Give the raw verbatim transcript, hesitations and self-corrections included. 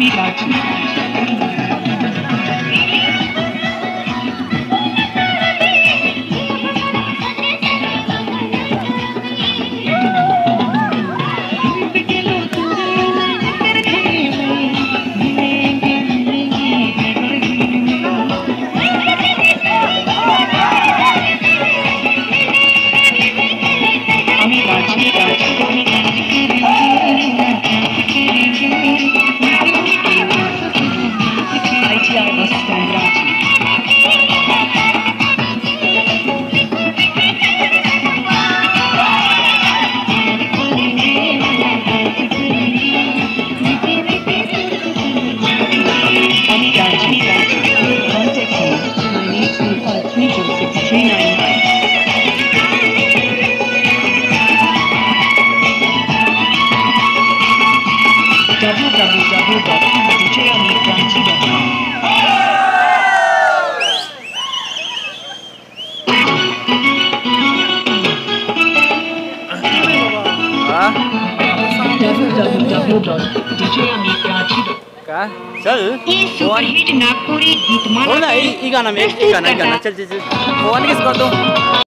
का चल सुपरहिट नागपुरी गीत हो ना ये गाना में ये गाना गाना चल चल चल फोन किस कर दो